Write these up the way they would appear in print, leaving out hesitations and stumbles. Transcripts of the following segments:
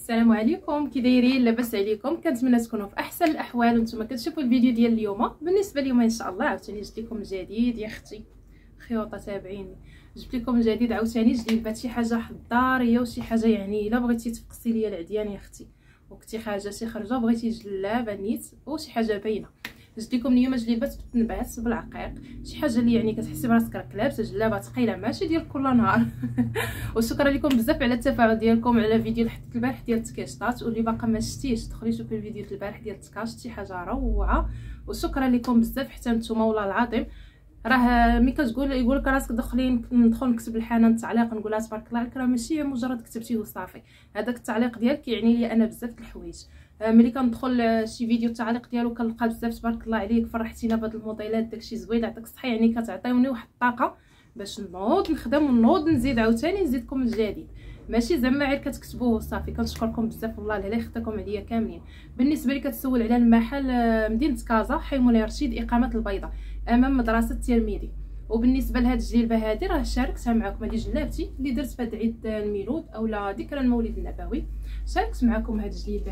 السلام عليكم، كي دايرين؟ لاباس عليكم؟ كنتمنى تكونوا في احسن الاحوال وانتم كتشوفوا الفيديو ديال اليوم. بالنسبه اليوم ان شاء الله عاوتاني جبت لكم جديد يا اختي خيوطه، تابعيني. جبت لكم جديد عاوتاني جديد بهاد شي حاجه حضاريه وشي حاجه يعني الا بغيتي تفقسي ليا العديان يا اختي وكنتي خارجه شي خرجه بغيتي جلابه نيت وشي حاجه باينه. جبت لكم اليوم جليبات بالتنبات بالعقيق، شي حاجه اللي يعني كتحسي براسك راك لابسه جلابه ثقيله ماشي ديال كل نهار. وشكرا لكم بزاف على التفاعل ديالكم على فيديو اللي حطيت البارح ديال التكاشطات، واللي باقا ما شتيش دخلي شوفي الفيديو ديال البارح ديال التكاشط، شي حاجه روعه. وشكرا لكم بزاف حتى نتوما والله العظيم. راه ملي كتقول يقول لك راسك ندخل نكتب لحنان تعليق نقول لها تبارك الله عليك، راه ماشي مجرد كتبتيه وصافي، هذاك التعليق ديالك يعني لي انا بزاف د الحوايج. ملي كندخل شي فيديو التعليق ديالو كنلقى بزاف تبارك الله عليك فرحتينا بهاد الموديلات داكشي زوين يعطيك الصحه، يعني كتعطيوني واحد الطاقه باش نوض نخدم ونوض نزيد عاوتاني نزيدكم الجديد، ماشي زعما غير كتكتبوه وصافي. كنشكركم بزاف والله الله يخطيكم عليا كاملين. بالنسبه لي كتسول على المحل مدينه كازا، حي مولاي رشيد، اقامه البيضاء امام مدرسه الترمذي. وبالنسبه لهاد الجلبه هذه راه شاركتها معكم، هذه جلابتي اللي درت في هاد عيد الميلود اولا ذكرى المولد النبوي، شاركت معكم هاد الجليبه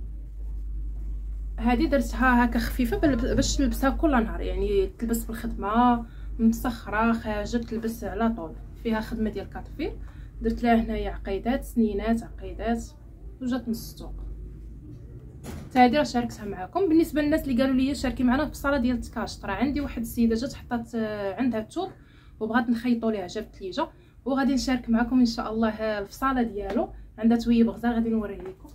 هذه درتها هكا خفيفه باش تلبسها كل نهار، يعني تلبس بالخدمه مسخره خارجه تلبس على طول، فيها خدمه ديال كاطفيل. درت لها هنايا عقيدات سنينات عقيدات وجات من السوق. حتى هذه راه شاركتها معكم. بالنسبه للناس اللي قالوا لي شاركي معنا في الصاله ديال التكاشط، راه عندي واحد السيده جات حطات عندها الثوب وبغات نخيطوا ليها جابت لي وغادي نشارك معكم ان شاء الله الفصاله ديالو. عندها تويب غزال غادي نوريه لكم.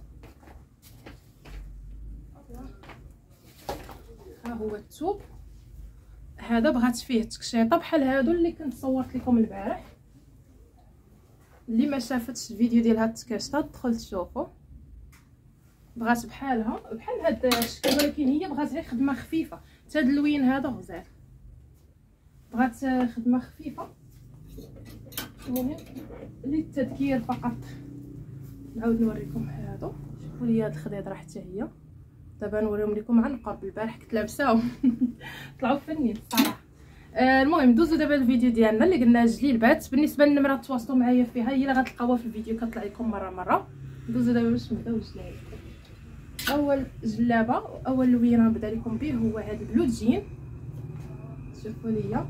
ها هو الثوب هذا بغات فيه تكشيطه بحال هادو اللي كنت صورت لكم البارح. اللي ما شافتش الفيديو ديال هاد التكاشطه دخل تشوفوا. بغات بحالها بحال هاد الشكل، ولكن هي بغات غير خدمه خفيفه. حتى هاد اللوين هذا غزال، بغات خدمه خفيفه المهم للتذكير فقط. نعاود نوريكم هادو، شوفوا لي هاد الخضيضره حتى هي دابا نوريهم لكم عن قرب. البارح كنت لابساهم طلعوا فنين الصراحه. المهم دوزو دابا الفيديو ديالنا اللي قلنا جليبات. بالنسبه للنمره تواصلوا معايا فيها، هي اللي غتلقاوها في الفيديو كطلع لكم مره. دوزو دابا باش نبداو الجلايب. اول جلابه واول لوينه نبدا لكم به هو هذا البلو جين، شوفوا ليا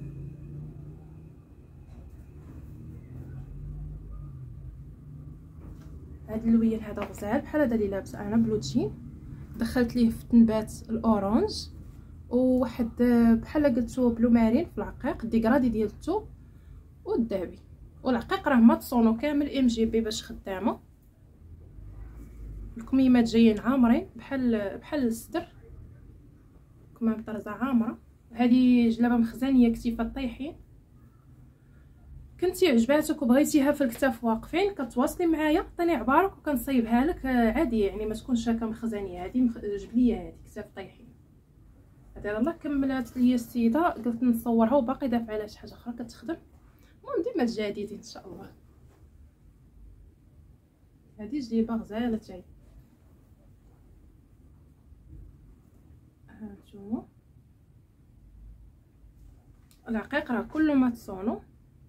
هذا اللوين هذا غزال بحال هذا اللي لابسه انا بلو جين. دخلت ليه في التنبات الاورانج وواحد بحال قلتو بلو مارين في العقيق ديكرادي ديال الثوب والذهبي. والعقيق راه ماتصونو كامل ام جي بي باش خدامه. الكميمات جايين عامرين بحال الصدر، كمام طرزه عامره. هذه جلابه مخزانيه كتيفات طايحين. كنتي عجباتك وبغيتيها في الكتاف واقفين كتواصلي معايا عطيني عبارك وكنصايبها لك عادي، يعني ما تكونش هكا مخزانيه. هذه جبد لي هذه كتاف طايحين. هذا الله كملات ليا السيده قلت نصورها وباقي دافعه على شي حاجه اخرى كتخدم. المهم ديما الجديد ان شاء الله. هذه جليبه غزاله تاهي، هانتوما العقيق راه كله ماتصونو.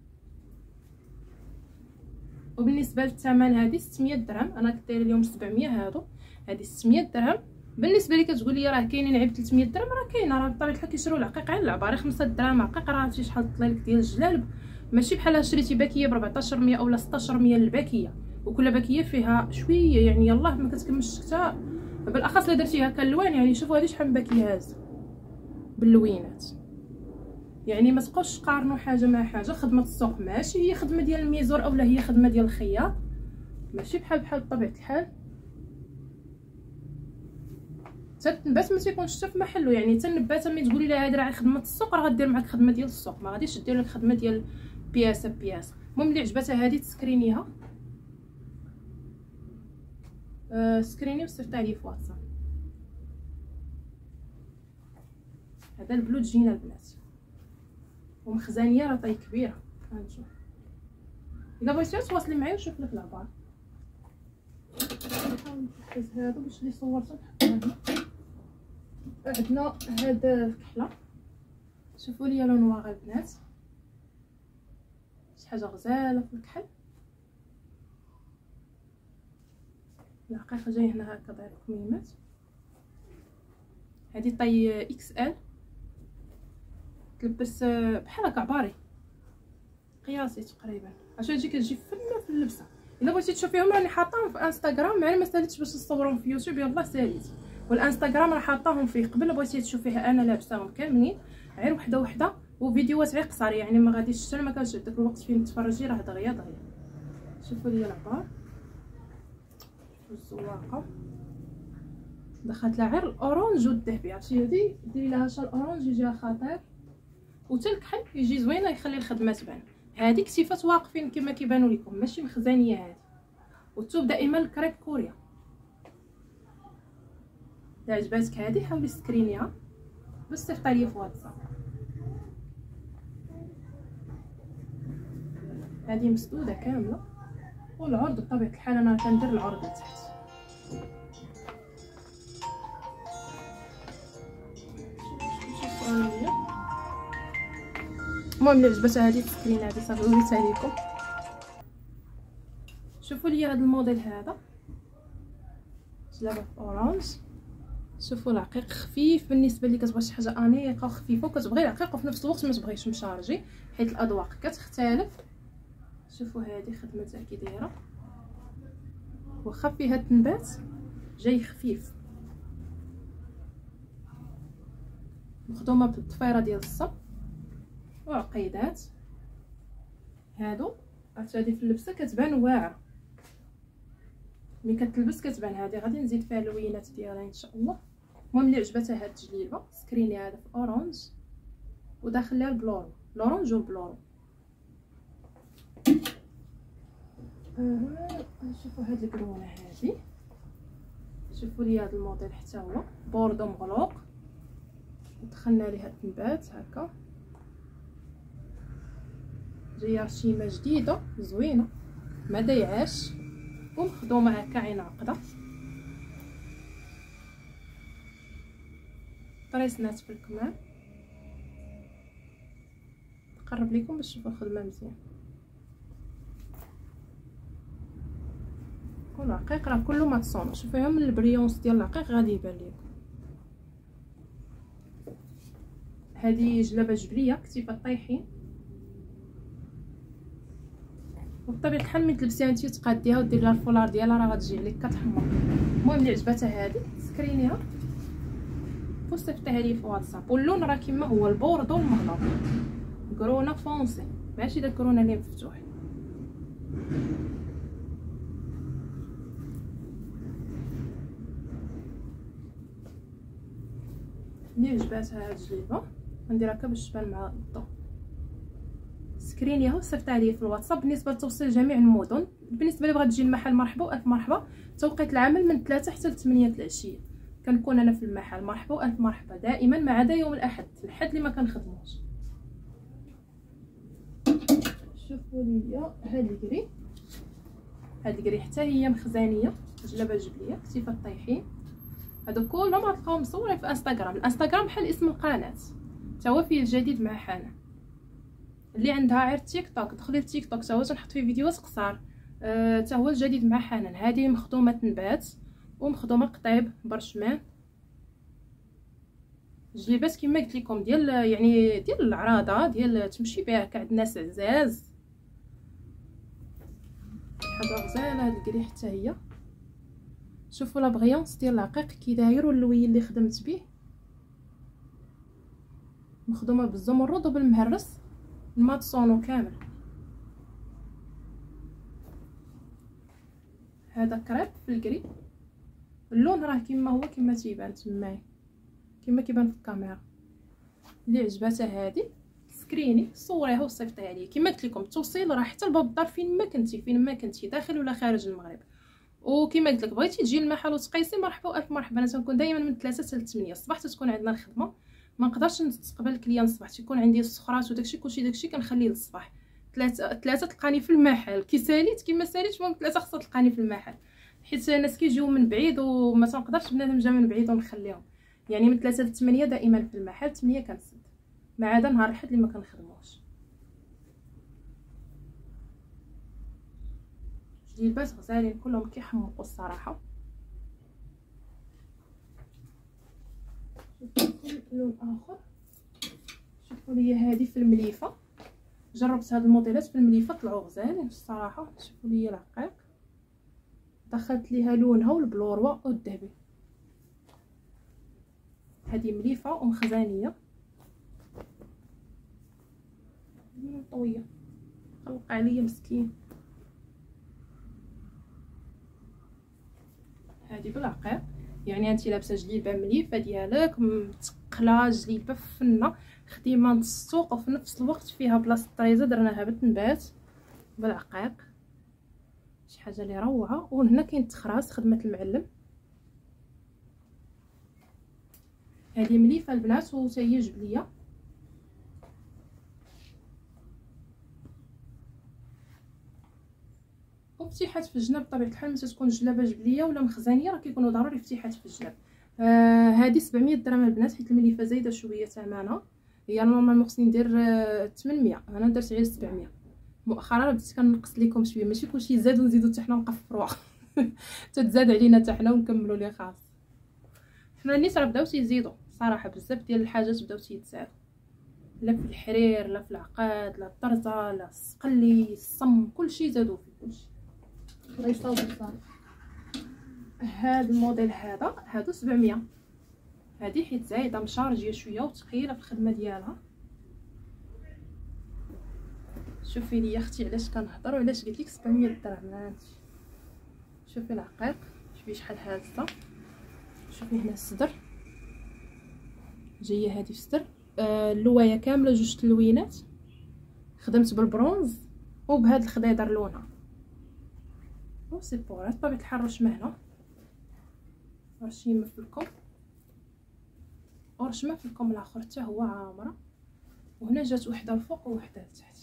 وبالنسبه للثمن هذه 600 درهم، انا كنت دايره اليوم 700. هذه 600 درهم. بالنسبه لي كتقول لي راه كاينين عيب 300 درهم، راه كاينه، راه بطبيعه الحال كيشريو العقيق على العباره 5 دراهم. عقيق راه عرفتي شحال طلع لك ديال الجلالب، ماشي بحال شريتي باكيه ب 1400 اولا 1600 الباكيه، وكل باكيه فيها شويه يعني يلاه ما كتكملش حتى بالاخص الا درتيها كالوان. يعني شوفوا هذه شحال من باكيه هازه باللوينات، يعني ما تبقاوش تقارنوا حاجه مع حاجه. خدمه السوق ماشي هي خدمه ديال الميزور اولا هي خدمه ديال الخياط، ماشي بحال بطبيعه الحال. حتى التنبات ما تيكونش حتى في محلو، يعني حتى النباته ملي تقولي لها هذه راه خدمه السوق راه غدير معاك خدمه ديال السوق، ما غاديش دير لك خدمه ديال بياسه بياسه. المهم اللي عجبتها هذه تسكرينيها، سكريني وصيفطها لي في واتساب. هذا البلو تجينا البنات ومخزانيه راه طاي كبيره. هانتوما الا بغيتي تواصلي معايا وشوف لك العبار. نحاول نحفز هادو باش اللي صورته نحطها هنا. عندنا هاد الكحله، شوفوا لي لونها البنات شي حاجه غزاله في الكحل. الحقيقه جاي هنا هكا داير كميمات. هذه طي اكس ال، تلبس بحال هكا عباري قياسي تقريبا. عشان تجي كتجي فنه في اللبسه. الا بغيتي تشوفيهم راني حاطاهم في انستغرام، يعني ما ساليتش باش نصورهم في يوتيوب، يلاه ساليت. والانستغرام راه حاطاهم فيه قبل، بغيتي تشوفيها انا لابساهم كاملين غير وحده وحده، وفيديوهات غير قصار، يعني ما غاديش حتى ما كانش داك الوقت فين تفرجي، راه دغيا دغيا. شوفوا لي العبار، شوفوا الزواقه دخلت لها غير الاورانج والذهبي. عرفتي هادي ديري لها شال اورانج يجيها خطير، وتا الكحل يجي زوينه يخلي الخدمه تبان. هذيك صفات واقفين كما كيبانوا لكم، ماشي مخزانيه هذه. والثوب دائما الكريب كوريا. الا عجباتك هذه حاولي سكرينيها باش صيفطها ليا في واتساب. هذه مسدوده كامله، والعرض بطبيعه الحال انا كندير العرض لتحت. المهم اللي عجبتها هذه السكرين هذه صافي وريتها لكم. شوفوا لي هذا الموديل هذا جلابه في اورانج. شوفوا العقيق خفيف بالنسبه لي، كتبغي شي حاجه انيقه وخفيفه، وكتبغي العقيق وفي نفس الوقت ما تبغيش مشارجي حيت الاذواق كتختلف. شوفوا هذه خدمتها كي دايره، واخا فيها التنبات جاي خفيف، مخدومه بالضفيره ديال الصب وعقيدات. هادو عرفت هذه في اللبسه كتبان واعره، ملي كتلبس كتبان. هذه غادي نزيد فيها اللوينات ديالها ان شاء الله. المهم اللي عجبتها هاد التجليبه سكريني هذا في اورانج وداخل ليها البلورو، الاورانج والبلورو. شوفوا هاد الكرونه هذه، شوفوا لي هذا الموديل حتى هو بوردو مغلوق، دخلنا ليها التنبات هكا، جايه رشيمه جديده زوينه ما ضيعاش، ومخدومه هكا عين عقده، طريسنات في الكمام. نقرب لكم باش تشوفوا الخدمه مزيان. والعقيق راه كله ماتصون، شوفوها من البريونس ديال العقيق غادي يبان لكم. هذه جلابه جبليه كتيفه طايحين، وبطبيعه الحال ملي تلبسيها انت وتقاديها وديري لها الفولار ديالها راه غتجي عليك كتحمر. المهم اللي عجبتها هذه سكرينيها وصيفطيها لي في واتساب. واللون راه كيما هو البوردو المغلق، كرونه فونسي ماشي داك كرونه اللي مفتوح. اللي عجباتها هاد الجليبه غندير هكا باش تبان مع الضو. سكرينيها وصيفطها لي في الواتساب. بالنسبه لتوصيل جميع المدن، بالنسبه لي بغات تجي المحل مرحبا والف مرحبا. توقيت العمل من 3 حتى ل 8 العشيه كنكون انا في المحل. مرحبا والف مرحبا دائما، ما عدا يوم الاحد اللي ما كنخدموش. شوفوا لي هاد الكري، هاد الكري حتى هي مخزانيه، جلابه جبليه كتيفه الطيحين. هادو كلهم غتلقاوهم مصورين في انستغرام. الانستغرام بحال اسم القناه، تا هو فيه الجديد مع حنان. اللي عندها غير تيك توك دخلي للتيك توك، تا هو تنحط فيه فيديوهات قصار، تا هو الجديد مع حنان. هذه مخدومه نبات ومخدومه قطيب برشمان. جليبات كما قلت لكم ديال يعني ديال العراضه، ديال تمشي بها كاع الناس عزاز. حاجه غزاله هاد الكري حتى هي. شوفوا لا بغيونس ديال العقيق كي داير، واللوين اللي خدمت به مخدومه بالزمرد وبالمهرس الماتصونو كامل. هذا كريب في الكري، اللون راه كيما هو كيما تيبان تمايا كيما كيبان في الكاميرا. اللي عجباتها هذه سكريني صوريها وصيفطيها لي. كيما قلت لكم التوصيل راه حتى لباب الدار فين ما كنتي داخل ولا خارج المغرب. وكما قلت لك بغيتي تجي للمحل وتقيسي مرحبا والف مرحبا. انا تنكون دائما من 3 حتى ل 8 الصباح تكون عندنا الخدمه. ما نقدرش نستقبل الكليان الصباح، تيكون عندي السخرات وداكشي كلشي كنخليه للصباح. 3 تلقاني في المحل. كي ساليت كيما ساليت، المهم 3 خصها تلقاني في المحل، حيت الناس كيجيو من بعيد وما تنقدرش بنادم جا من بعيد ونخليهم. يعني من 3 ل 8 دائما في المحل. 8 كنسد، ما عدا نهار الاحد اللي ما كنخدموش. جليبات غزالين كلهم كيحمقوا الصراحه. لون اخر. شوفوا لي هذه في المليفه، جربت هاد الموديلات في المليفه طلعوا غزالين الصراحه. شوفوا لي العقيق دخلت ليها لونها والبلوروا والذهبي. هذه مليفه ومخزانيه طويه، خلق عليا مسكين. هذه بالعقيق، يعني انت لابسه جليبه مليفه ديالك متقله، جليبه فنه، خديمه نص السوق وفي نفس الوقت فيها بلاصه طريزه درناها بالتنبات بالعقيق. شي حاجه اللي روعه. وهنا كاين التخراس خدمه المعلم. هذه مليفه البنات وتا هي جبليه. وفتيحات في الجناب بطبيعه الحال ملي تكون جلابه جبليه ولا مخزانيه راه كيكونوا ضروري فتيحات في الجناب. هذه 700 درهم البنات، حيت المليفه زايده شويه ثمنها. هي نورمالمون خصني ندير 800، انا درت غير 700. مؤخرا بديت كنقص لكم شويه، ماشي كلشي زاد ونزيدو حتى حنا نقفروها تتزاد علينا حتى حنا ونكملوا لي خاص. حنا الناس راه بداو تيزيدوا صراحه، بزاف ديال الحاجات بداو تيتزادوا، لا في الحرير لا في العقاد لا الطرزه لا الصقلي الصم، كلشي زادوا فيه كلشي. الله يصاوب الصالح. هذا الموديل هادو 700. هذه حيت زايده مشارجيه شويه وثقيله في الخدمه ديالها. شوفي لي اختي علاش كنهضر وعلاش قلت لك 700 درهم. شوفي العقيق، شوفي شحال هازه. شوفي هنا الصدر، جايه هذه في الصدر اللوايه كامله جوج تلوينات، خدمت بالبرونز وبهذا الخضيضر لونها وسيبورات بطبيعه الحال. رشمه هنا، رشيمه في الكم ورشمه في الكم الاخر حتى هو عامره. وهنا جات وحده الفوق ووحده لتحت.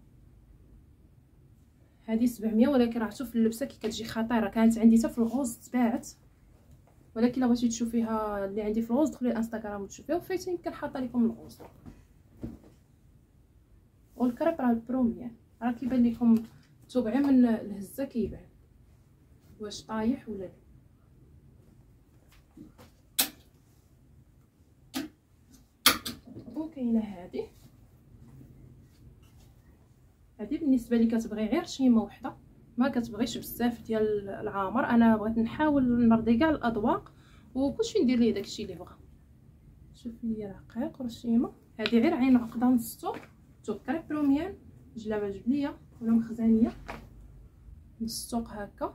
هذه 700، ولكن راه شوف اللبسه كي كتجي خطيره. كانت عندي حتى في الغوز تباعت، ولكن الا بغيتي تشوفيها اللي عندي في الغوز دخلي الانستغرام وتشوفيها، وفايتين يمكن حاطه لكم الغوز. والكريب راه البروميير، راه كيبان لكم توقعي من الهزه كيبان واش طايح ولا لا. وكاينه هذه بالنسبه لي كتبغي غير شيمه وحده، ما كتبغيش بزاف ديال العامر. انا بغيت نحاول نرضي كاع الاذواق وكلشي ندير ليه داكشي اللي بغا. شوفي لي رقيق ورشيمه. هذه غير عين عقده نص السوق، توب كريب بروميان، جلابه جبليه ولا مخزانيه نص السوق هكا،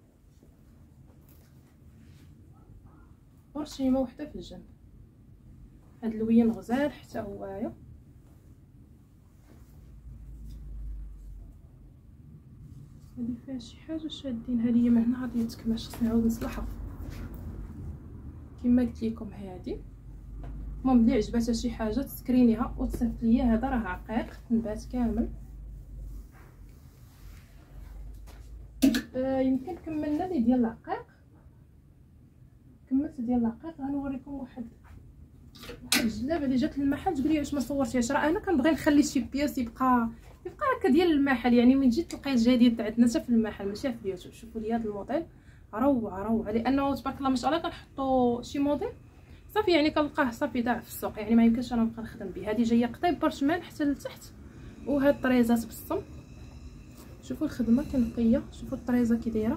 ورشيمه وحده في الجنب. هاد اللوين غزال حتى هوايا. هذه فيها شي حاجه شادينها ليا من هنا، غادي تكماش، خصني نعاود نصلحها كما قلت لكم. هذه المهم اللي عجباتها شي حاجه تسكرينيها وتصيفط ليا. هذا راه عقيق نبات كامل. يمكن كملنا لي ديال العقيق، كملت ديال العقيق. غنوريكم واحد الجلابه اللي جات للمحل. تقولي علاش ما صورتيهاش؟ راه انا كنبغي نخلي شي بياس يبقى هكا ديال المحل، يعني من جيت تلقاي الجديد عندنا حتى في المحل ماشي في اليوتيوب. شوفوا لي هذا الموديل روعه، لانه تبارك الله ما شاء الله كنحطوا شي موديل صافي يعني كنلقاه صافي ضاع في السوق، يعني ما يمكنش انا نبقى نخدم به. هذه جايه قطيب برشمان حتى لتحت، وهاد الطريزات بالصم. شوفوا الخدمه كنقيه، شوفوا الطريزه كي دايره،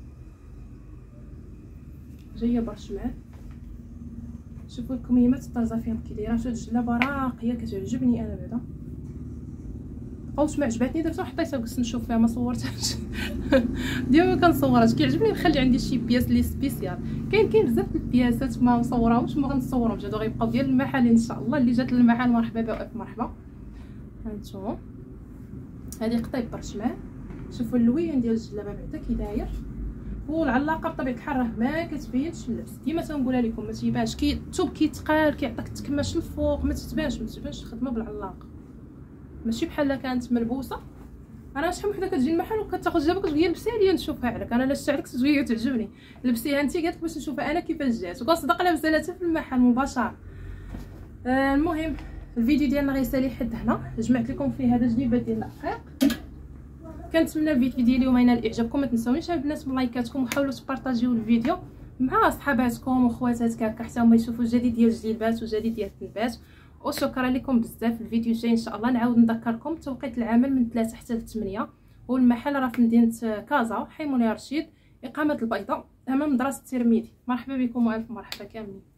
جايه برشمان. شوفوا الكميمات الطازه فيهم كي دايره. شوفوا الجلابه راقيه كتعجبني انا بعدا. واش ما عجبتني درتها وحطيتها وقلت نشوف فيها، ما صورتهاش ديما كنصورهاش. كيعجبني نخلي عندي شي بياس لي سبيسيال. كاين بزاف د البياسات ما مصوراهمش، ما غنصورهمش، هادو غيبقاو ديال المحل ان شاء الله. اللي جات للمحل مرحبا بها مرحبا. هانتوما هذه قطيب برشمان. شوفوا اللوين ديال الجلابه بعدا كي داير. والعلاقه بطبيعه الحال راه ما كتبينش اللبس، ديما تنقولها لكم ما تيبانش. الثوب كيتقال كيعطيك التكماش الفوق، ما تتبانش الخدمه بالعلاقه، ماشي بحال كانت ملبوسه. انا شحال وحده كتجي المحل وكتاخذ جلابه كتقول لبسيها لي نشوفها عليك. انا لا شفت عليك تجي تعجبني، لبسيها انت قالت باش نشوفها انا كيفاش جات، وكنصدق لابسه لها في المحل مباشره. المهم الفيديو ديالنا غيسالي حد هنا. جمعت لكم فيه هذا جليبه ديال العقيق. كنتمنى الفيديو ديالي اليوم ينال اعجابكم. ما تنساونيش البنات من لايكاتكم، وحاولوا تبارطاجيو الفيديو مع صحاباتكم وخواتاتك هكا حتى هما يشوفوا الجديد ديال الجلبات وجديد ديال التنبات. وشكرا لكم بزاف. الفيديو الجاي ان شاء الله نعاود نذكركم توقيت العمل من 3 حتى ل 8، والمحل راه في مدينه كازا حي منير رشيد، اقامه البيضاء امام مدرسه الترمذي. مرحبا بكم والف مرحبا كاملين.